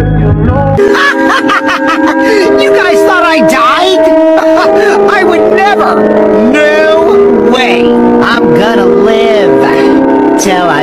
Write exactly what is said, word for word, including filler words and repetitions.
You guys thought I died? I would never. No way. I'm gonna live till I